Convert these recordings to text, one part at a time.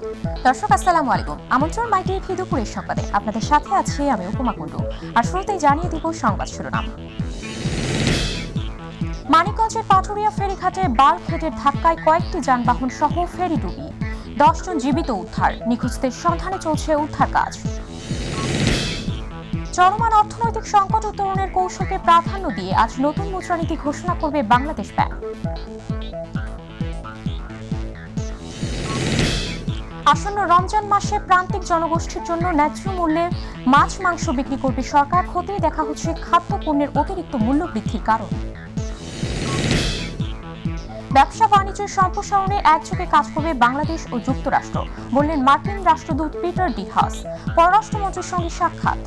দর্শক আসসালামু আলাইকুম। আমন্ত্রণ mytvb দুপুরের সংবাদে। আপনাদের সাথে আছি আমি উপমা কুণ্ডু। আর শুরুতেই জানিয়ে দিব সংবাদ শিরোনাম। মানিকগঞ্জের পাটুরিয়া ফেরিঘাটে বাল্কহেডের ধাক্কায় কয়েকটি যানবাহন সহ ফেরি ডুবি, 10 জন জীবিত উদ্ধার, নিখোঁজদের সন্ধানে চলছে উদ্ধার কাজ। চলমান অর্থনৈতিক সংকট উত্তরণের কৌশলকে প্রাধান্য দিয়ে আজ নতুন মুদ্রানীতি ঘোষণা করবে বাংলাদেশ ব্যাংক। আসন্ন রমজান মাসে প্রান্তিক জনগোষ্ঠীর জন্য ন্যায্য মূল্যে মাছ মাংস বিক্রি করবে সরকার, খতিয়ে দেখা হচ্ছে খাদ্য পণ্যের অতিরিক্ত মূল্য বৃদ্ধির কারণ। ব্যবসা বাণিজ্যের সম্প্রসারণে একযোগে কাজ করবে বাংলাদেশ ও যুক্তরাষ্ট্র, বললেন মার্কিন রাষ্ট্রদূত পিটার ডি হাস। পররাষ্ট্রমন্ত্রীর সঙ্গে সাক্ষাৎ।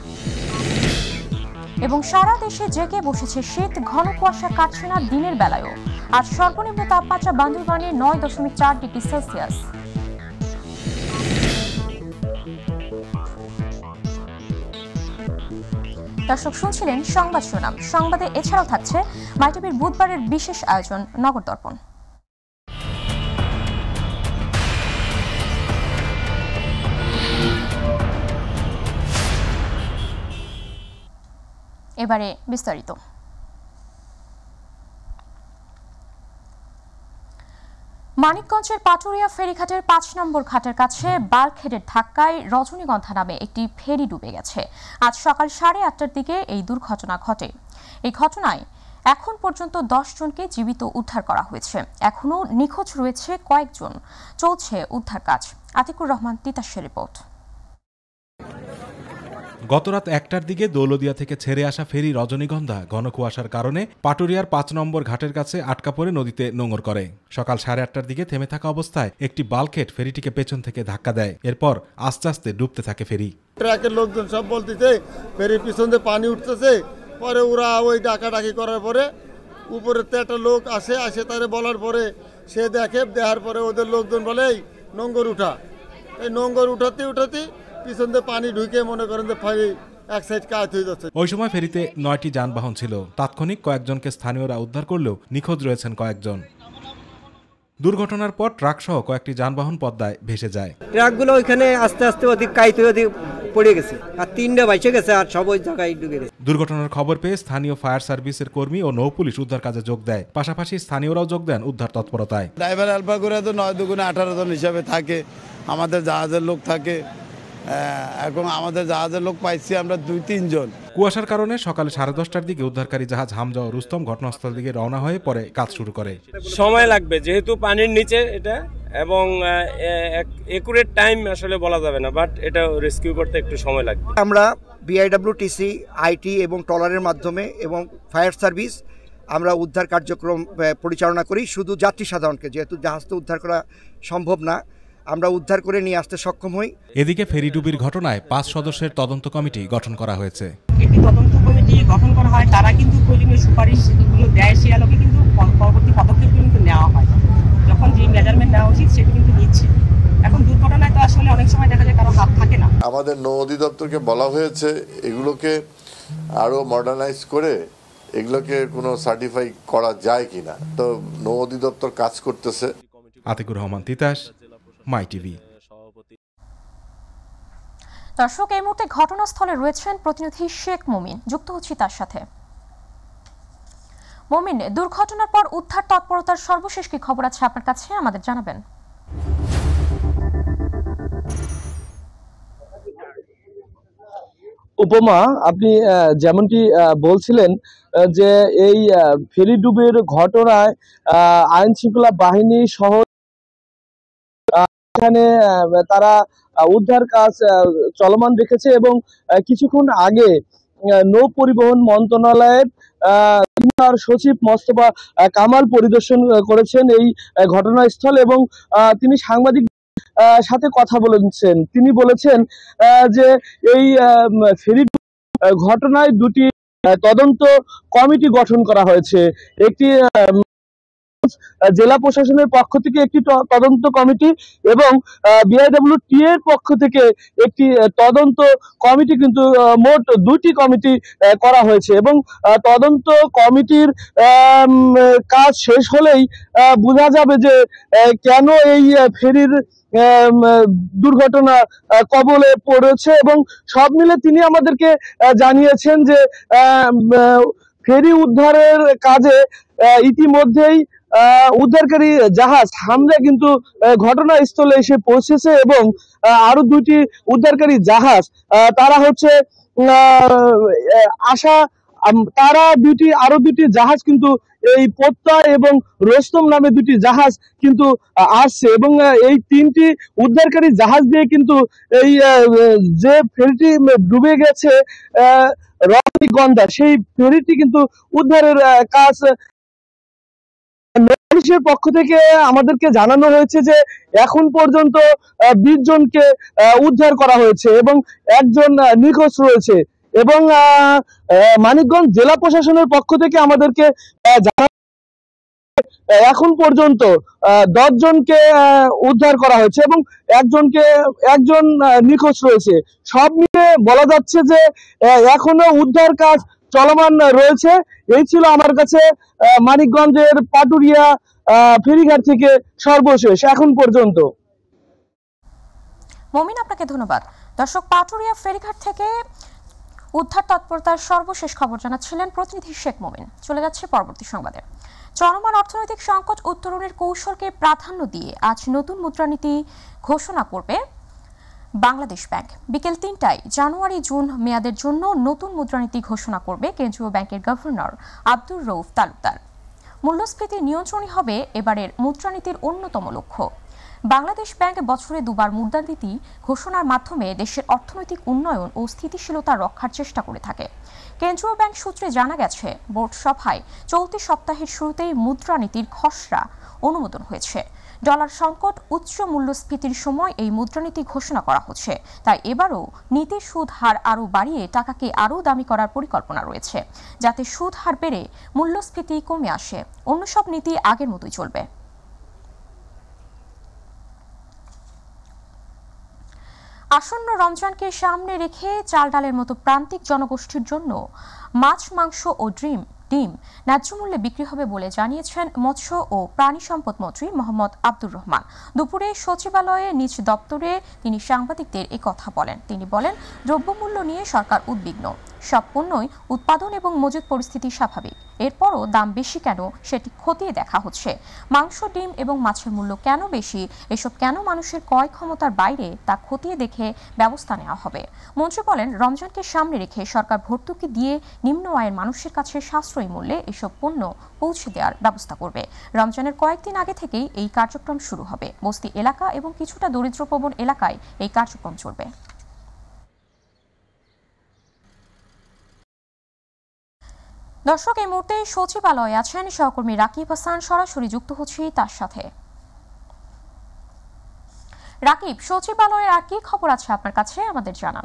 এবং সারা দেশে জেগে বসেছে শীত, ঘন কুয়াশা কাটছে না দিনের বেলায়ও। আজ সর্বনিম্ন তাপমাত্রা বান্দরবানে 9.4 ডিগ্রি সেলসিয়াস। দর্শক শুনছিলেন সংবাদ শিরোনাম। সংবাদে এছাড়াও থাকছে মাইটিভির বুধবারের বিশেষ আয়োজন নগর দর্পণ। এবারে বিস্তারিত। মানিকগঞ্জের পাটুরিয়া ফেরিঘাটের 5 নম্বর ঘাটের কাছে বাল্কহেডের ধাক্কায় রজনীগন্ধা নামে একটি ফেরি ডুবে গেছে। আজ সকাল 8:30টার দিকে এই দুর্ঘটনা ঘটে। এই ঘটনায় এখন পর্যন্ত 10 জনকে জীবিত উদ্ধার করা হয়েছে। এখনও নিখোঁজ রয়েছে কয়েকজন, চলছে উদ্ধার কাজ। আতিকুর রহমান তিতাসের রিপোর্ট। গতরাত 1টার দিকে দৌলদিয়া থেকে ছেড়ে আসা ফেরি রজনীগন্ধা ঘন কুয়াশার কারণে পাটুরিয়ার 5 নম্বর ঘাটের কাছে আটকা পড়ে নদীতে নোঙর করে। সকাল 8:30টার দিকে থেমে থাকা অবস্থায় একটি বাল্কহেড ফেরিটিকে পেছন থেকে ধাক্কা দেয়। এরপর আস্তে আস্তে ডুবতে থাকে ফেরি। ট্রাকের লোকজন সব বলতেছে ফেরির পিছন দিয়ে পানি উঠতেছে। পরে ওরা ওই ডাকাডাকি করার পরে উপরে একটা লোক আসে তারে বলার পরে সে দেখার পরে ওদের লোকজন বলে এই নোঙর উঠা। এই নোঙর উঠাতে পিছন দিয়ে পানি ঢুকে মনে করেন যে ফেরি এক সাইড কাজ হয়ে যাচ্ছে। ওই সময় ফেরিতে 9টি যানবাহন ছিল। তাৎক্ষণিক কয়েকজনকে স্থানীয়রা উদ্ধার করলেও নিখোঁজ রয়েছেন কয়েকজন। দুর্ঘটনার পর ট্রাক সহ কয়েকটি যানবাহন পদ্মায় ভেসে যায়। ট্রাকগুলো ওইখানে আস্তে আস্তে পড়ে গেছে, আর 3টা বাইচে গেছে, আর সব ওই জায়গায় ডুবে গেছে। দুর্ঘটনার খবর পেয়ে স্থানীয় ফায়ার সার্ভিসের কর্মী ও নৌপুলিশ উদ্ধার কাজে যোগ দেয়। পাশাপাশি স্থানীয়রাও যোগ দেন উদ্ধার তৎপরতায়। ড্রাইভার আলফা করে তো 9 দুগুণে 18 জন হিসাবে থাকে, আমাদের জাহাজের লোক থাকে। এখন আমাদের জাহাজের লোক পাইছি আমরা 2-3 জন। কুয়াশার কারণে সকালে 10:30টার দিকে উদ্ধারকারী জাহাজ হামজা ও রুস্তম ঘটনাস্থল দিকে রওনা হয়ে পরে কাজ শুরু করে। সময় লাগবে যেহেতু পানির নিচে এটা, এবং একুরেট টাইম আসলে বলা যাবে না, বাট এটা রেস্কিউ করতে একটু সময় লাগবে। আমরা বিআইডব্লিউটিসি, আইটি এবং ট্রলারের মাধ্যমে এবং ফায়ার সার্ভিস আমরা উদ্ধার কার্যক্রম পরিচালনা করি। শুধু যাত্রী সাধারণকে, যেহেতু জাহাজ তো উদ্ধার করা সম্ভব না, আমরা উদ্ধার করে নিয়ে আসতে সক্ষম হই। এদিকে ফেরি ডুবির ঘটনায় 5 সদস্যের তদন্ত কমিটি গঠন করা হয়েছে। একটি তদন্ত কমিটি গঠন করা হয়, তারা কিন্তু প্রয়োজনীয় সুপারিশগুলো দেয়, সে আলোকে কিন্তু পরবর্তী পদক্ষেপ কিন্তু নেওয়া হয়। যখন যে মেজারমেন্ট নেওয়া উচিত সেটি কিন্তু নিচ্ছে। এখন দুর্ঘটনায় তো আসলে অনেক সময় দেখা যায় কারো হাত থাকে না। আমাদের নৌ অধিদপ্তরকে বলা হয়েছে এগুলোকে আরো মডার্নাইজ করে এগুলোকে কোনো সার্টিফাই করা যায় কিনা, তো নৌ অধিদপ্তর কাজ করতেছে। আতিকুর রহমান তিতাস, মাইটিভি। দর্শক এই মুহূর্তে ঘটনাস্থলে রয়েছেন প্রতিনিধি শেখ মুমিন, যুক্ত হচ্ছি তার সাথে। মুমিন, দুর্ঘটনার পর উদ্ধার তৎপরতার সর্বশেষ কি খবর আছে আপনার কাছে, আমাদের জানাবেন। উপমা, আপনি যেমনটি বলছিলেন যে এই ফেরি ডুবির ঘটনায় আইন শৃঙ্খলা বাহিনী সহ এখানে তারা উদ্ধার কাজ চলমান রেখেছে এবং কিছুক্ষণ আগে নৌ পরিবহন মন্ত্রণালয়ের সচিব মোস্তফা কামাল পরিদর্শন করেছেন এই ঘটনাস্থল এবং তিনি সাংবাদিক সাথে কথা বলেছেন। তিনি বলেছেন যে এই ফেরি ঘটনায় 2টি তদন্ত কমিটি গঠন করা হয়েছে। একটি জেলা প্রশাসনের পক্ষ থেকে একটি তদন্ত কমিটি এবং বিআইডব্লিউটি এর পক্ষ থেকে একটি তদন্ত কমিটি, কিন্তু মোট 2টি কমিটি করা হয়েছে এবং তদন্ত কমিটির কাজ শেষ হলেই বোঝা যাবে যে কেন এই ফেরির দুর্ঘটনা কবলে পড়েছে এবং সব মিলে তিনি আমাদেরকে জানিয়েছেন যে ফেরি উদ্ধারের কাজে ইতিমধ্যেই উদ্ধারকারী জাহাজ হামলে কিন্তু ঘটনাস্থলে এসে পৌঁছেছে এবং আরো দুইটি উদ্ধারকারী জাহাজ তারা হচ্ছে আরো দুটি জাহাজ কিন্তু এই পোত্তা এবং রোস্তম নামে দুটি জাহাজ কিন্তু আসছে এবং এই তিনটি উদ্ধারকারী জাহাজ দিয়ে কিন্তু এই যে ফেরিটি ডুবে গেছে রজনীগন্ধা সেই ফেরিটি কিন্তু উদ্ধারের কাজ পুলিশের পক্ষ থেকে আমাদেরকে জানানো হয়েছে যে এখন পর্যন্ত 20 জনকে উদ্ধার করা হয়েছে এবং একজন নিখোঁজ রয়েছে এবং মানিকগঞ্জ জেলা প্রশাসনের পক্ষ থেকে আমাদেরকে জানানো এখন পর্যন্ত 10 জনকে উদ্ধার করা হয়েছে এবং একজন নিখোঁজ রয়েছে। সব মিলে বলা যাচ্ছে যে এখনো উদ্ধার কাজ চলমান রয়েছে। এই ছিল আমার কাছে মানিকগঞ্জের পাটুরিয়া ফেরিঘাট থেকে সর্বশেষ এখন পর্যন্ত। মমিন, আপনাকে ধন্যবাদ। দর্শক, পাটুরিয়া ফেরিঘাট থেকে উদ্ধার তৎপরতার সর্বশেষ খবর জানাচ্ছিলেন প্রতিনিধি শেখ মমিন। চলে যাচ্ছে পরবর্তী সংবাদে। চলমান অর্থনৈতিক সংকট উত্তরণের কৌশলকে প্রাধান্য দিয়ে আজ নতুন মুদ্রানীতি ঘোষণা করবে বাংলাদেশ ব্যাংক। বিকেল 3টায় জানুয়ারি-জুন মেয়াদের জন্য নতুন মুদ্রানীতি ঘোষণা করবে কেন্দ্রীয় ব্যাংকের গভর্নর আব্দুর রউফ তালুকদার। মূল্যস্ফীতি নিয়ন্ত্রণই হবে এবারের মুদ্রানীতির অন্যতম লক্ষ্য। বাংলাদেশ ব্যাংক বছরে দুবার মুদ্রানীতি ঘোষণার মাধ্যমে দেশের অর্থনৈতিক উন্নয়ন ও স্থিতিশীলতা রক্ষার চেষ্টা করে থাকে। কেন্দ্রীয় ব্যাংক সূত্রে জানা গেছে, বোর্ড সভায় চলতি সপ্তাহের শুরুতেই মুদ্রানীতির খসড়া অনুমোদন হয়েছে। ডলার সংকট, উচ্চ মূল্যস্ফীতির সময় এই মুদ্রানীতি ঘোষণা করা হচ্ছে, তাই এবারও নীতি সুদ হার আরও বাড়িয়ে টাকাকে আরও দামি করার পরিকল্পনা রয়েছে, যাতে সুদ হার বেড়ে মূল্যস্ফীতি কমে আসে। অন্য সব নীতি আগের মতোই চলবে। আসন্ন রমজানকে সামনে রেখে চাল ডালের মতো প্রান্তিক জনগোষ্ঠীর জন্য মাছ, মাংস ও ডিম ন্যায্য মূল্যে বিক্রি হবে বলে জানিয়েছেন মৎস্য ও প্রাণী সম্পদ মন্ত্রী মোহাম্মদ আব্দুর রহমান। দুপুরে সচিবালয়ে নিজ দপ্তরে তিনি সাংবাদিকদের এই কথা বলেন। তিনি বলেন, দ্রব্যমূল্য নিয়ে সরকার উদ্বিগ্ন। সব পণ্যই উৎপাদন এবং মজুত পরিস্থিতি স্বাভাবিক। এরপরও দাম বেশি কেন সেটি খতিয়ে দেখা হচ্ছে। মাংস, ডিম এবং মাছের মূল্য কেন বেশি, এসব কেন মানুষের ক্রয় ক্ষমতার বাইরে, তা খতিয়ে দেখে ব্যবস্থা নেওয়া হবে। মন্ত্রী বলেন, রমজানকে সামনে রেখে সরকার ভর্তুকি দিয়ে নিম্ন আয়ের মানুষের কাছে সাশ্রয়ী মূল্যে এসব পণ্য পৌঁছে দেওয়ার ব্যবস্থা করবে। রমজানের কয়েকদিন আগে থেকেই এই কার্যক্রম শুরু হবে। বস্তি এলাকা এবং কিছুটা দরিদ্রপ্রবণ এলাকায় এই কার্যক্রম চলবে। দর্শক, এই মুহূর্তে সচিবালয়ে আছেন সহকর্মী রাকিব হাসান। সরাসরি যুক্ত হচ্ছি তার সাথে। রাকিব, সচিবালয়ের আর কি খবর আছে আপনার কাছে, আমাদের জানান।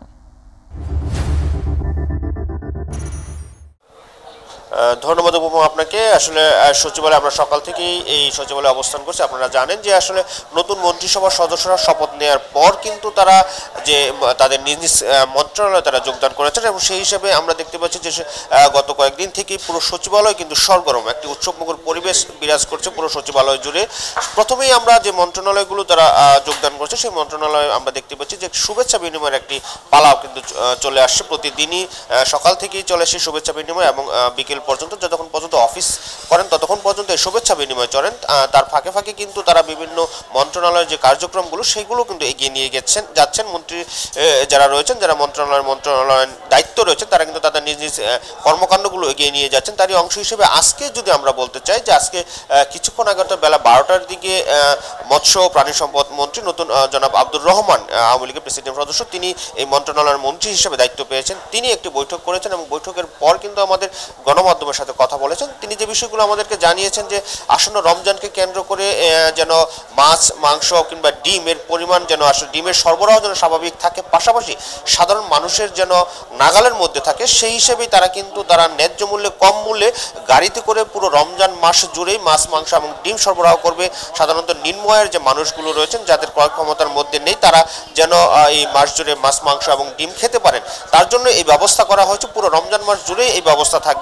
ধন্যবাদ উপমা আপনাকে। আসলে সচিবালয়ে আমরা সকাল থেকেই এই সচিবালয়ে অবস্থান করছি। আপনারা জানেন যে আসলে নতুন মন্ত্রিসভার সদস্যরা শপথ নেওয়ার পর কিন্তু তারা যে তাদের নিজ নিজ মন্ত্রণালয়ে তারা যোগদান করেছেন এবং সেই হিসাবে আমরা দেখতে পাচ্ছি যে গত কয়েকদিন থেকেই পুরো সচিবালয় কিন্তু সরগরম, একটি উৎসবমুখর পরিবেশ বিরাজ করছে পুরো সচিবালয় জুড়ে। প্রথমেই আমরা যে মন্ত্রণালয়গুলো তারা যোগদান করছে সেই মন্ত্রণালয়ে আমরা দেখতে পাচ্ছি যে শুভেচ্ছা বিনিময়ের একটি পালাও কিন্তু চলে আসছে। প্রতিদিনই সকাল থেকেই চলে আসে শুভেচ্ছা বিনিময় এবং বিকেল পর্যন্ত, যতক্ষণ পর্যন্ত অফিস করেন ততক্ষণ পর্যন্ত এই শুভেচ্ছা বিনিময় চলেন। তার ফাঁকে ফাঁকে কিন্তু তারা বিভিন্ন মন্ত্রণালয়ের যে কার্যক্রমগুলো সেগুলো কিন্তু এগিয়ে নিয়ে যাচ্ছেন। মন্ত্রী যারা রয়েছেন, যারা মন্ত্রণালয়ের দায়িত্ব রয়েছেন, তারা কিন্তু তাদের নিজ নিজ কর্মকাণ্ডগুলো এগিয়ে নিয়ে যাচ্ছেন। তারই অংশ হিসেবে আজকে যদি আমরা বলতে চাই যে আজকে কিছুক্ষণ আগে বেলা 12টার দিকে মৎস্য ও প্রাণী সম্পদ মন্ত্রী নতুন জনাব আব্দুর রহমান, আওয়ামী লীগের প্রেসিডেন্ট সদস্য, তিনি এই মন্ত্রণালয়ের মন্ত্রী হিসেবে দায়িত্ব পেয়েছেন। তিনি একটি বৈঠক করেছেন এবং বৈঠকের পর কিন্তু আমাদের গণমাধ্যমের সাথে কথা বলেছেন। তিনি যে বিষয়গুলো আমাদেরকে জানিয়েছেন যে আসন্ন রমজানকে কেন্দ্র করে যেন মাছ, মাংস কিংবা ডিমের পরিমাণ যেন আসলে ডিমের সরবরাহ যেন স্বাভাবিক থাকে, পাশাপাশি সাধারণ মানুষের যেন নাগালের মধ্যে থাকে, সেই হিসেবেই তারা কিন্তু তারা ন্যায্য মূল্যে, কম মূল্যে গাড়িতে করে পুরো রমজান মাস জুড়েই মাছ, মাংস এবং ডিম সরবরাহ করবে। সাধারণত নিম্ন আয়ের যে মানুষগুলো রয়েছেন, যাদের ক্রয় ক্ষমতার মধ্যে নেই, তারা যেন এই মাস জুড়ে মাছ, মাংস এবং ডিম খেতে পারেন, তার জন্য এই ব্যবস্থা করা হয়েছে। পুরো রমজান মাস জুড়েই এই ব্যবস্থা থাকবে। বিভিন্ন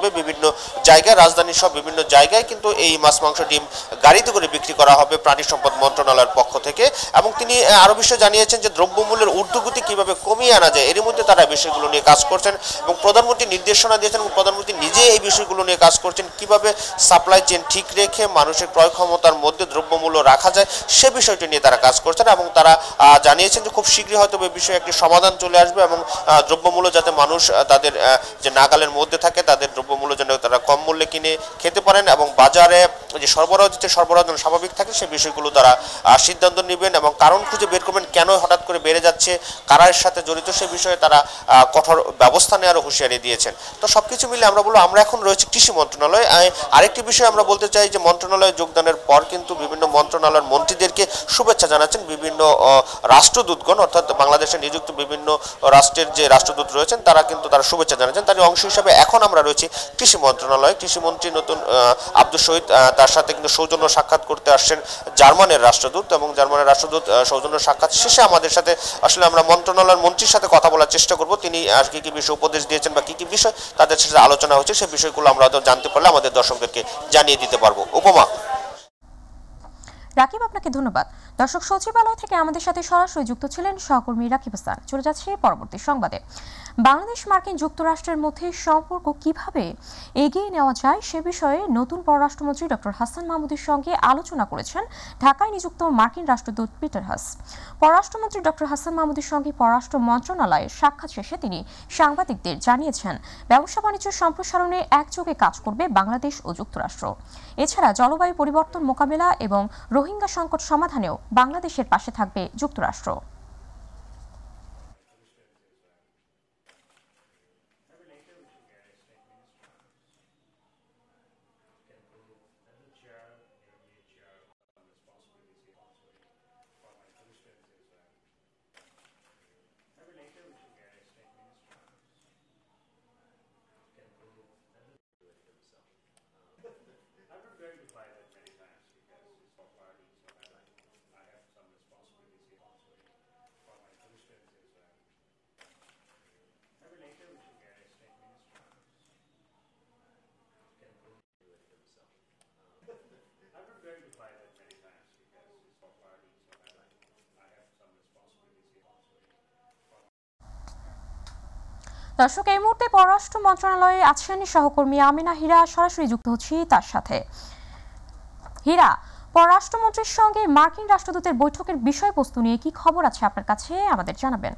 বিভিন্ন জায়গায়, রাজধানী সহ বিভিন্ন জায়গায় কিন্তু এই মাছ মাংস ডিম গাড়িতে করে বিক্রি করা হবে প্রাণী সম্পদ মন্ত্রণালয়ের পক্ষ থেকে। এবং তিনি আরো বিষয় জানিয়েছেন যে দ্রব্যমূল্যের ঊর্ধ্বগতি কিভাবে কমিয়ে আনা যায়, এর মধ্যে তারা বিষয়গুলো নিয়ে কাজ করছেন এবং প্রধানমন্ত্রী নির্দেশনা দিয়েছেন এবং প্রধানমন্ত্রী নিজে এই বিষয়গুলো নিয়ে কাজ করছেন, কিভাবে সাপ্লাই চেইন ঠিক রেখে মানুষের ক্রয় ক্ষমতার মধ্যে দ্রব্যমূল্য রাখা যায় সে বিষয়টি নিয়ে তারা কাজ করছেন। এবং তারা জানিয়েছেন যে খুব শীঘ্রই হয়তো এই বিষয়ে একটি সমাধান চলে আসবে এবং দ্রব্যমূল্য যাতে মানুষ তাদের যে নাগালের মধ্যে থাকে, তাদের দ্রব্যমূল্য যেন তারা কম মূল্যে কিনে খেতে পারেন এবং বাজারে যে সরবরাহ যেন স্বাভাবিক থাকে সে বিষয়গুলো তারা সিদ্ধান্ত নেবেন এবং কারণ খুঁজে বের করবেন, কেন হঠাৎ করে বেড়ে যাচ্ছে, কারা এর সাথে জড়িত সে বিষয়ে তারা কঠোর ব্যবস্থা নেওয়ারও হুঁশিয়ারি দিয়েছেন। তো সবকিছু মিলে আমরা বলবো আমরা এখন রয়েছে কৃষি মন্ত্রণালয়। আরেকটি বিষয় আমরা বলতে চাই যে মন্ত্রণালয়ে যোগদানের পর কিন্তু বিভিন্ন মন্ত্রণালয়ের মন্ত্রীদেরকে শুভেচ্ছা জানাচ্ছেন বিভিন্ন রাষ্ট্রদূতগণ, অর্থাৎ বাংলাদেশে নিযুক্ত বিভিন্ন রাষ্ট্রের যে রাষ্ট্রদূত রয়েছেন তারা কিন্তু তারা শুভেচ্ছা জানাচ্ছেন। তার অংশ হিসাবে এখন আমরা রয়েছি কৃষি মন্ত্রণালয়। কৃষিমন্ত্রী নতুন আব্দুল শহীদ তার সাথে কিন্তু সৌজন্য সাক্ষাৎ করতে আসছেন জার্মানের রাষ্ট্রদূত এবং জার্মানের রাষ্ট্রদূত সৌজন্য সাক্ষাৎ শেষে আমাদের সাথে আসলে আমরা মন্ত্রণালয়ের মন্ত্রীর সাথে কথা বলার চেষ্টা করব, তিনি আর কি কি বিষয় উপদেশ দিয়েছেন বা কি কি বিষয় তাদের সাথে আলোচনা হচ্ছে সেই বিষয়গুলো আমরা জানতে পারলে আমাদের দর্শকদেরকে জানিয়ে দিতে পারবো। উপমা। রাকিব, আপনাকে ধন্যবাদ। দর্শক, সচিবালয় থেকে আমাদের সাথে সরাসরি যুক্ত ছিলেন সহকর্মী রাকিব হাসান। চলে যাচ্ছে পরবর্তী সংবাদে। বাংলাদেশ মার্কিন যুক্তরাষ্ট্রের মধ্যে সম্পর্ক কিভাবে এগিয়ে নেওয়া যায় সে বিষয়ে নতুন পররাষ্ট্রমন্ত্রী ডক্টর হাসান মাহমুদের সঙ্গে আলোচনা করেছেন ঢাকায় নিযুক্ত মার্কিন রাষ্ট্রদূত পিটার হাস। পররাষ্ট্রমন্ত্রী ডক্টর হাসান মাহমুদের সঙ্গে পররাষ্ট্র মন্ত্রণালয়ের সাক্ষাৎ শেষে তিনি সাংবাদিকদের জানিয়েছেন ব্যবসা বাণিজ্য সম্প্রসারণে একযোগে কাজ করবে বাংলাদেশ ও যুক্তরাষ্ট্র। এছাড়া জলবায়ু পরিবর্তন মোকাবেলা এবং রোহিঙ্গা সংকট সমাধানেও বাংলাদেশের পাশে থাকবে যুক্তরাষ্ট্র। দর্শক, এই মুহূর্তে পররাষ্ট্র মন্ত্রণালয়ে আছেন সহকর্মী আমিনা হীরা, সরাসরি যুক্ত হচ্ছি তার সাথে। হীরা, পররাষ্ট্রমন্ত্রীর সঙ্গে মার্কিন রাষ্ট্রদূতের বৈঠকের বিষয়বস্তু নিয়ে কি খবর আছে আপনার কাছে, আমাদের জানাবেন।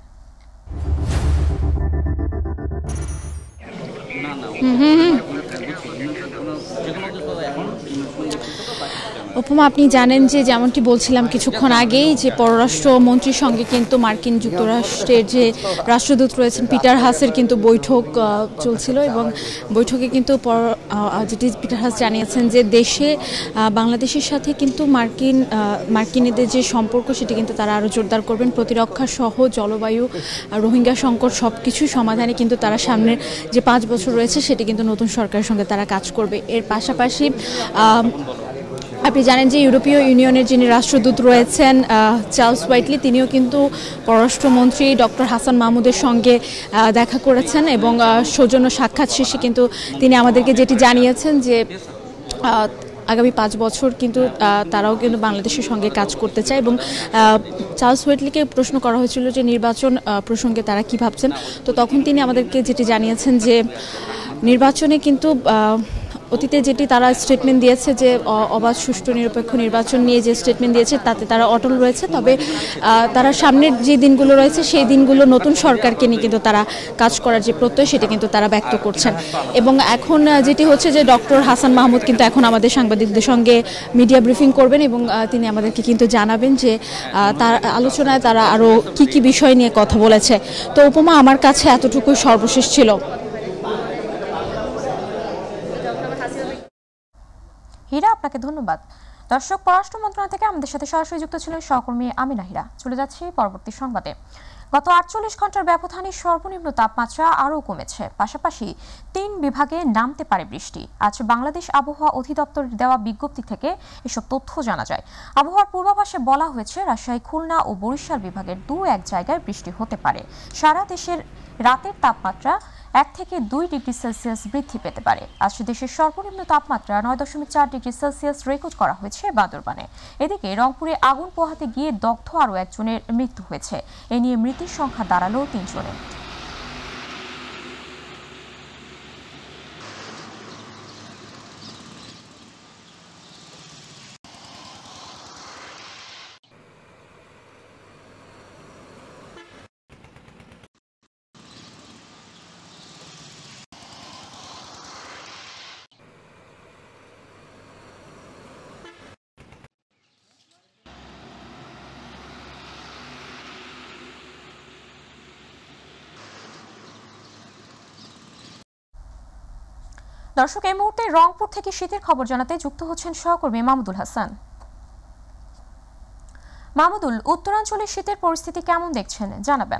উপমা, আপনি জানেন যে যেমনটি বলছিলাম কিছুক্ষণ আগেই যে পররাষ্ট্রমন্ত্রীর সঙ্গে কিন্তু মার্কিন যুক্তরাষ্ট্রের যে রাষ্ট্রদূত রয়েছেন পিটার হাসের কিন্তু বৈঠক চলছিল এবং বৈঠকে কিন্তু যেটি পিটার হাস জানিয়েছেন যে দেশে বাংলাদেশের সাথে কিন্তু মার্কিনীদের যে সম্পর্ক সেটি কিন্তু তারা আরও জোরদার করবেন। প্রতিরক্ষা সহ জলবায়ু, রোহিঙ্গা সংকট সব কিছুই সমাধানে কিন্তু তারা সামনের যে 5 বছর রয়েছে সেটি কিন্তু নতুন সরকারের সঙ্গে তারা কাজ করবে। এর পাশাপাশি আপনি জানেন যে ইউরোপীয় ইউনিয়নের যিনি রাষ্ট্রদূত রয়েছেন চার্লস হোয়াইটলি, তিনিও কিন্তু পররাষ্ট্রমন্ত্রী ডক্টর হাসান মাহমুদের সঙ্গে দেখা করেছেন এবং সৌজন্য সাক্ষাৎ শেষে কিন্তু তিনি আমাদেরকে যেটি জানিয়েছেন যে আগামী 5 বছর কিন্তু তারাও কিন্তু বাংলাদেশের সঙ্গে কাজ করতে চায় এবং চার্লস হোয়াইটলিকে প্রশ্ন করা হয়েছিল যে নির্বাচন প্রসঙ্গে তারা কি ভাবছেন, তো তখন তিনি আমাদেরকে যেটি জানিয়েছেন যে নির্বাচনে কিন্তু অতীতে যেটি তারা স্টেটমেন্ট দিয়েছে যে অবাধ সুষ্ঠু নিরপেক্ষ নির্বাচন নিয়ে যে স্টেটমেন্ট দিয়েছে তাতে তারা অটল রয়েছে, তবে তারা সামনের যে দিনগুলো রয়েছে সেই দিনগুলো নতুন সরকারকে নিয়ে কিন্তু তারা কাজ করার যে প্রত্যয় সেটি কিন্তু তারা ব্যক্ত করছেন। এবং এখন যেটি হচ্ছে যে ডক্টর হাসান মাহমুদ কিন্তু এখন আমাদের সাংবাদিকদের সঙ্গে মিডিয়া ব্রিফিং করবেন এবং তিনি আমাদেরকে কিন্তু জানাবেন যে তার আলোচনায় তারা আরও কি কি বিষয় নিয়ে কথা বলেছে। তো উপমা, আমার কাছে এতটুকুই সর্বশেষ ছিল। হীরা, আপনাকে ধন্যবাদ। দর্শক, পররাষ্ট্র মন্ত্রণালয় থেকে আমাদের সাথে সরাসরি যুক্ত ছিলেন সহকর্মী আমিনা হীরা। চলে যাচ্ছি পরবর্তী সংবাদে। গত 48 ঘন্টার ব্যবধানে সর্বনিম্ন তাপমাত্রা আরও কমেছে, পাশাপাশি 3 বিভাগে নামতে পারে বৃষ্টি। আজ বাংলাদেশ আবহাওয়া অধিদপ্তরের দেওয়া বিজ্ঞপ্তি থেকে এসব তথ্য জানা যায়। আবহাওয়ার পূর্বাভাসে বলা হয়েছে রাজশাহী, খুলনা ও বরিশাল বিভাগের 2-1 জায়গায় বৃষ্টি হতে পারে। সারা দেশের রাতের তাপমাত্রা 1 থেকে 2 ডিগ্রি সেলসিয়াস বৃদ্ধি পেতে পারে। আজ দেশের সর্বনিম্ন তাপমাত্রা 9.4 ডিগ্রি সেলসিয়াস রেকর্ড করা হয়েছে বান্দরবানে। এদিকে রংপুরে আগুন পোহাতে গিয়ে দগ্ধ আরও একজনের মৃত্যু হয়েছে। এ নিয়ে মৃতের সংখ্যা দাঁড়ালো 3 জনে। দর্শক, এই মুহূর্তে রংপুর থেকে শীতের খবর জানাতে যুক্ত হচ্ছেন সহকর্মী মাহমুদুল হাসান। মাহমুদুল, উত্তরাঞ্চলের শীতের পরিস্থিতি কেমন দেখছেন জানাবেন।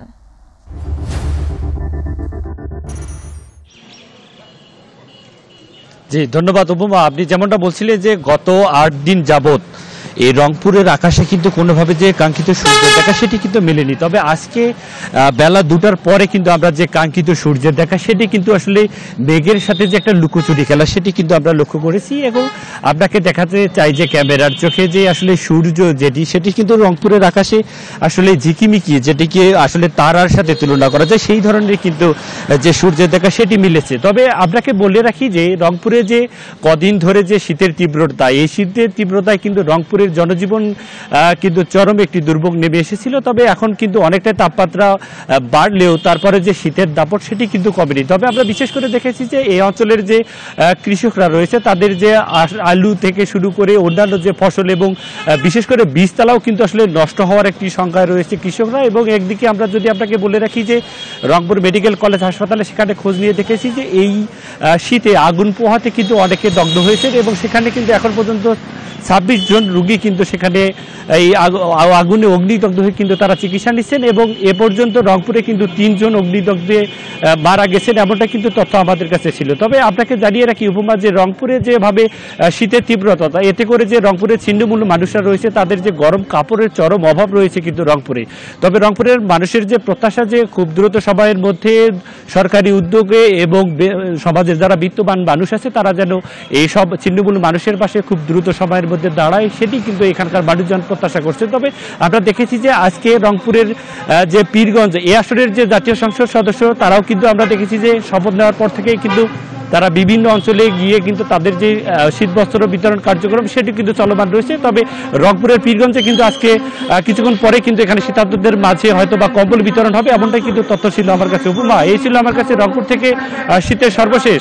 জি ধন্যবাদ উপমা। আপনি যেমনটা বলছিলেন যে গত 8 দিন যাবত এই রংপুরের আকাশে কিন্তু কোনোভাবে যে কাঙ্ক্ষিত সূর্যের দেখা সেটি কিন্তু মেলেনি। তবে আজকে বেলা 2টার পরে কিন্তু আমরা যে কাঙ্ক্ষিত সূর্যের দেখা সেটি কিন্তু আসলে মেঘের সাথে যে একটা লুকোচুরি খেলা সেটি কিন্তু আমরা লক্ষ্য করেছি। এবং আপনাকে দেখাতে চাই যে ক্যামেরার চোখে যে আসলে সূর্য সেটি কিন্তু রংপুরের আকাশে আসলে ঝিকিমিকি, যেটিকে আসলে তারার সাথে তুলনা করা যায় সেই ধরনের কিন্তু যে সূর্যের দেখা সেটি মিলেছে। তবে আপনাকে বলে রাখি যে রংপুরে যে কদিন ধরে যে শীতের তীব্রতা, এই শীতের তীব্রতায় কিন্তু রংপুরের জনজীবন কিন্তু চরম একটি দুর্ভোগ নেমে এসেছিল। তবে এখন কিন্তু অনেকটা তাপমাত্রা বাড়লেও তারপরে যে শীতের দাপট সেটি কিন্তু কমেনি। তবে আমরা বিশেষ করে দেখেছি যে এই অঞ্চলের যে কৃষকরা রয়েছে তাদের যে আলু থেকে শুরু করে অন্যান্য যে ফসল এবং বিশেষ করে বীজতলাও কিন্তু আসলে নষ্ট হওয়ার একটি সংখ্যায় রয়েছে কৃষকরা। এবং একদিকে আমরা যদি আপনাকে বলে রাখি যে রংপুর মেডিকেল কলেজ হাসপাতালে সেখানে খোঁজ নিয়ে দেখেছি যে এই শীতে আগুন পোহাতে কিন্তু অনেকে দগ্ধ হয়েছে এবং সেখানে কিন্তু এখন পর্যন্ত 26 জন রোগী কিন্তু সেখানে এই আগুনে অগ্নিদগ্ধ হয়ে কিন্তু তারা চিকিৎসা নিচ্ছেন। এবং এ পর্যন্ত রংপুরে কিন্তু 3 জন অগ্নিদগ্ধে মারা গেছেন, এমনটা কিন্তু তথ্য আমাদের কাছে ছিল। তবে আপনাকে জানিয়ে রাখি উপমা যে রংপুরে যেভাবে শীতের তীব্রতা, এতে করে যে রংপুরের ছিন্নমূল্য মানুষরা রয়েছে তাদের যে গরম কাপড়ের চরম অভাব রয়েছে কিন্তু রংপুরে। তবে রংপুরের মানুষের যে প্রত্যাশা যে খুব দ্রুত সময়ের মধ্যে সরকারি উদ্যোগে এবং সমাজের যারা বিত্তবান মানুষ আছে তারা যেন এই সব ছিন্নমূল্য মানুষের পাশে খুব দ্রুত সময়ের মধ্যে দাঁড়ায়, সেটি কিন্তু এখানকার মানুষজন প্রত্যাশা করছে। তবে আমরা দেখেছি যে আজকে রংপুরের যে পীরগঞ্জ এই আসনের যে জাতীয় সংসদ সদস্য তারাও কিন্তু আমরা দেখেছি যে শপথ নেওয়ার পর থেকে কিন্তু তারা বিভিন্ন অঞ্চলে গিয়ে কিন্তু তাদের যে শীতবস্ত্র বিতরণ কার্যক্রম সেটি কিন্তু চলমান রয়েছে। তবে রংপুরের পীরগঞ্জে কিন্তু আজকে কিছুক্ষণ পরে কিন্তু এখানে শীতার্তদের মাঝে হয়তো বা কম্বল বিতরণ হবে, এমনটাই কিন্তু তথ্য ছিল আমার কাছে। উপমা, এই ছিল আমার কাছে রংপুর থেকে শীতের সর্বশেষ।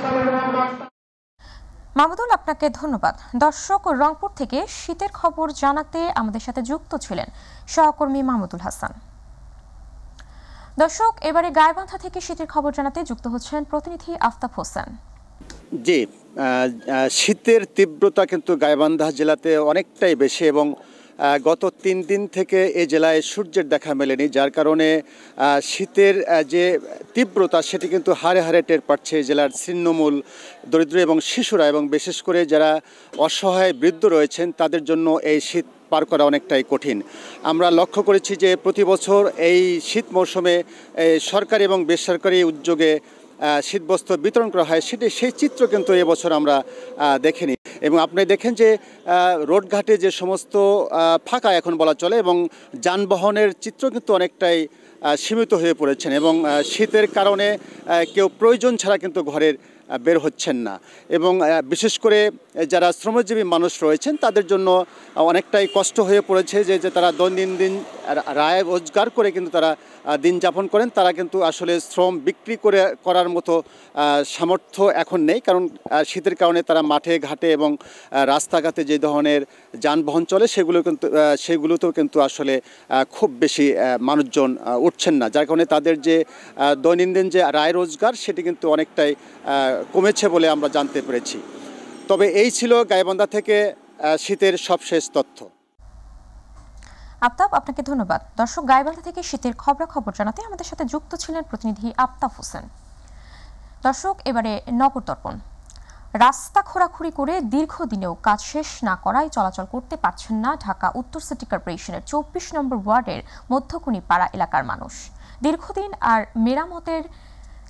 মাহমুদুল, আপনাকে ধন্যবাদ। দর্শক, রংপুর থেকে শীতের খবর জানাতে আমাদের সাথে যুক্ত ছিলেন সহকর্মী মাহমুদুল হাসান। দর্শক, এবারে গাইবান্ধা থেকে শীতের খবর জানাতে যুক্ত হচ্ছেন প্রতিনিধি আফতাব হোসেন। জি, শীতের তীব্রতা কিন্তু গাইবান্ধা জেলাতে অনেকটাই বেশি এবং গত 3 দিন থেকে এই জেলায় সূর্যের দেখা মেলেনি, যার কারণে শীতের যে তীব্রতা সেটি কিন্তু হারে হারে টের পাচ্ছে জেলার ছিন্নমূল দরিদ্র এবং শিশুরা, এবং বিশেষ করে যারা অসহায় বৃদ্ধ রয়েছেন তাদের জন্য এই শীত পার করা অনেকটাই কঠিন। আমরা লক্ষ্য করেছি যে প্রতি বছর এই শীত মৌসুমে সরকারি এবং বেসরকারি উদ্যোগে শীতবস্ত্র বিতরণ করা হয়, সেই চিত্র কিন্তু এবছর আমরা দেখিনি। এবং আপনি দেখেন যে রোডঘাটে যে সমস্ত ফাঁকা এখন বলা চলে এবং যানবাহনের চিত্র কিন্তু অনেকটাই সীমিত হয়ে পড়েছেন এবং শীতের কারণে কেউ প্রয়োজন ছাড়া কিন্তু ঘরের বের হচ্ছেন না। এবং বিশেষ করে যারা শ্রমজীবী মানুষ রয়েছেন তাদের জন্য অনেকটাই কষ্ট হয়ে পড়েছে যে তারা দৈনন্দিন রায় রোজগার করে কিন্তু তারা দিন যাপন করেন, তারা কিন্তু আসলে শ্রম বিক্রি করার মতো সামর্থ্য এখন নেই, কারণ শীতের কারণে তারা মাঠে ঘাটে এবং রাস্তাঘাটে যে ধরনের যানবাহন চলে সেগুলোতেও কিন্তু আসলে খুব বেশি মানুষজন উঠছেন না, যার কারণে তাদের যে দৈনন্দিন যে রায় রোজগার সেটি কিন্তু অনেকটাই কমেছে বলে আমরা জানতে পেরেছি। তবে এই ছিল গাইবান্ধা থেকে শীতের সবশেষ তথ্য। আফতাব, আপনাকে ধন্যবাদ। দর্শক, গাইবান্ধা থেকে শীতের খবর জানাতে আমাদের সাথে যুক্ত ছিলেন প্রতিনিধি আফতাব হোসেন। দর্শক, এবারে নগর দর্পণ। রাস্তা খোঁড়াখুড়ি করে দীর্ঘদিনেও কাজ শেষ না করায় চলাচল করতে পারছেন না ঢাকা উত্তর সিটি কর্পোরেশনের 24 নম্বর ওয়ার্ডের মধ্যকুনি পাড়া এলাকার মানুষ। দীর্ঘদিন আর মেরামতের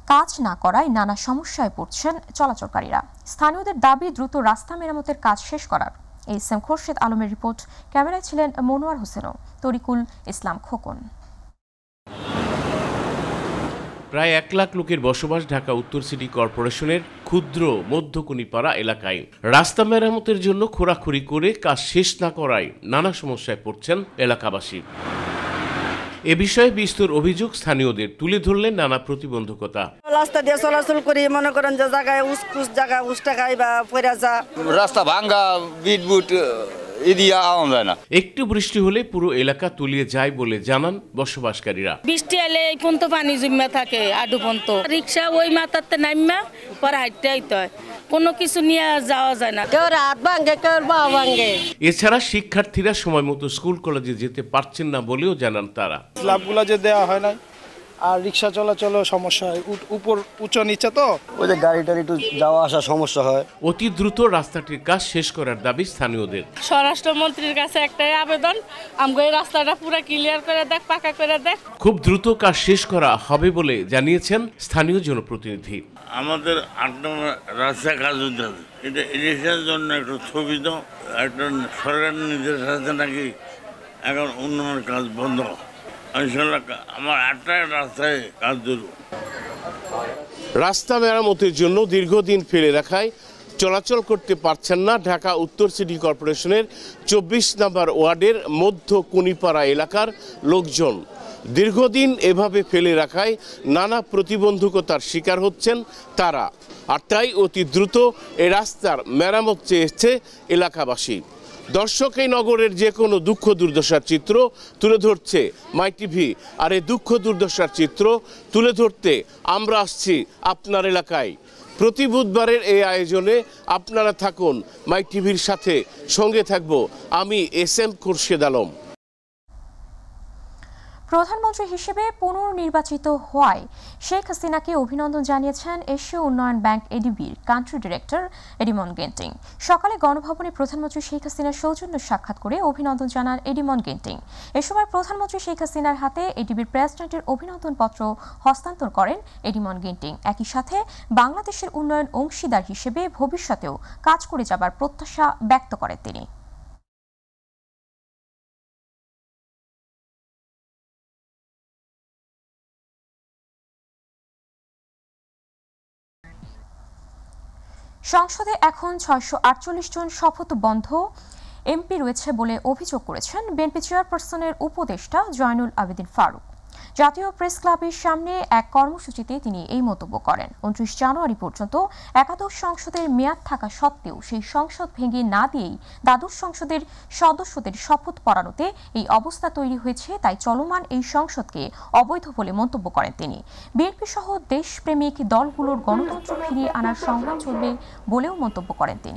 কাজ না করায় নানা সমস্যায় পড়ছেন চলাচলকারীরা। স্থানীয়দের দাবি দ্রুত রাস্তা মেরামতের কাজ শেষ করার। এসএম খোরশেদ আলমের রিপোর্ট, ক্যামেরায় ছিলেন মনোয়ার হোসেন ও তরিকুল ইসলাম খোকন। প্রায় 1 লাখ লোকের বসবাস ঢাকা উত্তর সিটি কর্পোরেশনের ক্ষুদ্র মধ্যকুনিপাড়া এলাকায়। রাস্তা মেরামতের জন্য খোঁড়াখুড়ি করে কাজ শেষ না করায় নানা সমস্যায় পড়ছেন এলাকাবাসী। এ বিষয়ে বিস্তর অভিযোগ স্থানীয়দের, তুলে ধরলেন নানা প্রতিবন্ধকতা। রাস্তা দিয়ে চলাচল করি, মনে করেন যে জায়গায় উস জায়গা উষ্টাকাই বা পয়রা যা রাস্তা ভাঙ্গা বিটবুট এদিকে আওয়া যায় না। একটু বৃষ্টি হলে পুরো এলাকা তলিয়ে যায় বলে জানান বসবাসকারীরা। বৃষ্টি এলে এই পর্যন্ত পানি জমা থাকে, আডু পর্যন্ত রিক্সা ওই মাথাতে নামা পরে হাঁটতে আইতে হয়, কোনো কিছু নিয়ে যাওয়া যায় না। কেউ রাত ভাঙে, কেউ পা ভাঙে। এছাড়া শিক্ষার্থীরা সময় মতো স্কুল কলেজে যেতে পারছেন না বলেও জানান তারা। স্ল্যাবগুলো যে দেওয়া হয় না, আর রিক্সা চলাচলও সমস্যা হয়, উপর উঁচু নিচে তো ওই যে গাড়ি টাড়ি একটু যাওয়া আসা সমস্যা হয়। অতি দ্রুত রাস্তাটির কাজ শেষ করার দাবি স্থানীয়দের। স্বরাষ্ট্রমন্ত্রীর কাছে একটাই আবেদন, আমাকে এই রাস্তাটা পুরো ক্লিয়ার করে দেখ, পাকা করে দেখ। খুব দ্রুত কাজ শেষ করা হবে বলে জানিয়েছেন স্থানীয় জনপ্রতিনিধি। আমাদের 8 নম্বর রাস্তা কাজ হচ্ছে, এটা ইলেকশনের জন্য একটু স্থগিত, একটা সরকারের নির্দেশ আছে নাকি এখন উন্নয়নের কাজ বন্ধ। আমার 8টা রাস্তায় কাজ ধরব। রাস্তা মেরামতের জন্য দীর্ঘদিন ফেলে রাখায় চলাচল করতে পারছেন না ঢাকা উত্তর সিটি কর্পোরেশনের 24 নম্বর ওয়ার্ডের মধ্য কুনিপাড়া এলাকার লোকজন। দীর্ঘদিন এভাবে ফেলে রাখায় নানা প্রতিবন্ধকতার শিকার হচ্ছেন তারা, আর তাই অতি দ্রুত এ রাস্তার মেরামত চেয়েছে এলাকাবাসী। দর্শক, এই নগরের যে কোনো দুঃখ দুর্দশার চিত্র তুলে ধরছে মাইটিভি, আর এই দুঃখ দুর্দশার চিত্র তুলে ধরতে আমরা আসছি আপনার এলাকায়। প্রতি বুধবারের এই আয়োজনে আপনারা থাকুন মাইটিভির সাথে, সঙ্গে থাকব আমি এসএম খোরশেদ আলম। প্রধানমন্ত্রী হিসেবে পুনর্নির্বাচিত হওয়ায় শেখ হাসিনাকে অভিনন্দন জানিয়েছেন এশীয় উন্নয়ন ব্যাংক এডিবির কান্ট্রি ডিরেক্টর এডিমন গেন্টিং। সকালে গণভবনে প্রধানমন্ত্রী শেখ হাসিনার সৌজন্য সাক্ষাৎ করে অভিনন্দন জানান এডিমন গেন্টিং। এ সময় প্রধানমন্ত্রী শেখ হাসিনার হাতে এডিবির প্রেসিডেন্টের অভিনন্দন পত্র হস্তান্তর করেন এডিমন গেন্টিং। একই সাথে বাংলাদেশের উন্নয়ন অংশীদার হিসেবে ভবিষ্যতেও কাজ করে যাবার প্রত্যাশা ব্যক্ত করেন তিনি। সংসদে এখন 648 জন শপথবদ্ধ এমপি রয়েছে বলে অভিযোগ করেছেন বিএনপি চেয়ারপারসনের উপদেষ্টা জয়নুল আবেদিন ফারুক। জাতীয় প্রেস ক্লাবের সামনে এক কর্মসূচিতে তিনি এই মন্তব্য করেন। 29 জানুয়ারি পর্যন্ত একাদশ সংসদের মেয়াদ থাকা সত্ত্বেও সেই সংসদ ভেঙে না দিয়েই দ্বাদশ সংসদের সদস্যদের শপথ পড়ানোতে এই অবস্থা তৈরি হয়েছে, তাই চলমান এই সংসদকে অবৈধ বলে মন্তব্য করেন তিনি। বিএনপি সহ দেশপ্রেমিক দলগুলোর গণতন্ত্র ফিরিয়ে আনার সংগ্রাম চলবে বলেও মন্তব্য করেন তিনি।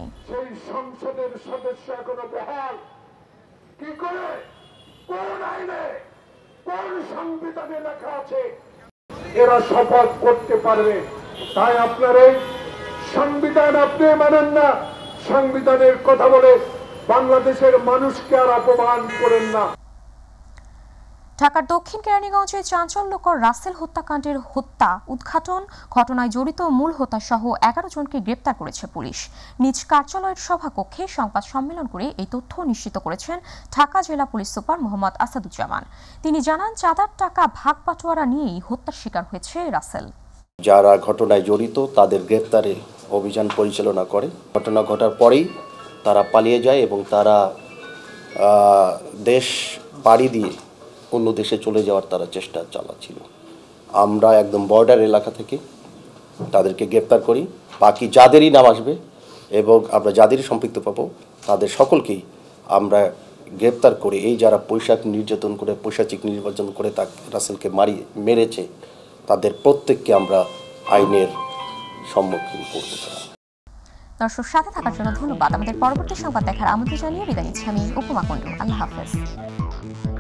কোন সংবিধানে লেখা আছে এরা শপথ করতে পারবে? তাই আপনার এই সংবিধান আপনি মানেন না, সংবিধানের কথা বলে বাংলাদেশের মানুষকে আর অপমান করেন না। ঢাকার দক্ষিণ কেরানীগঞ্জে চাঞ্চল্যকর রাসেল হত্যাকাণ্ডের উদ্ঘাটন ঘটনায় জড়িত মূল হোতা সহ 11 জনকে গ্রেপ্তার করেছে পুলিশ। নিজ কার্যালয়ের সভাকক্ষে সংবাদ সম্মেলন করে এই তথ্য নিশ্চিত করেছেন ঢাকা জেলা পুলিশ সুপার মোহাম্মদ আসাদুজ্জামান। তিনি জানান, চাঁদার টাকা ভাগ বাটোয়ারা নিয়েই হত্যার শিকার হয়েছে রাসেল। যারা ঘটনায় জড়িত তাদের গ্রেপ্তারে অভিযান পরিচালনা করে। ঘটনা ঘটার পরেই তারা পালিয়ে যায় এবং তারা দেশ পাড়ি দিয়ে অন্য দেশে চলে যাওয়ার তারা চেষ্টা চালাচ্ছিল। আমরা একদম বর্ডার এলাকা থেকে তাদেরকে গ্রেপ্তার করি। বাকি যাদেরই নাম আসবে এবং আমরা যাদেরই সম্পৃক্ত পাবো তাদের সকলকেই আমরা গ্রেপ্তার করে, এই যারা পৈশাচিক নির্যাতন করে রাসেলকে মেরেছে তাদের প্রত্যেককে আমরা আইনের সম্মুখীন করব। দর্শক, সাথে থাকার জন্য ধন্যবাদ। আমাদের পরবর্তী সংবাদ দেখার আমন্ত্রণ জানিয়ে বিদায় নিচ্ছি আমি উপমা কুণ্ডু। আল্লাহ হাফেজ।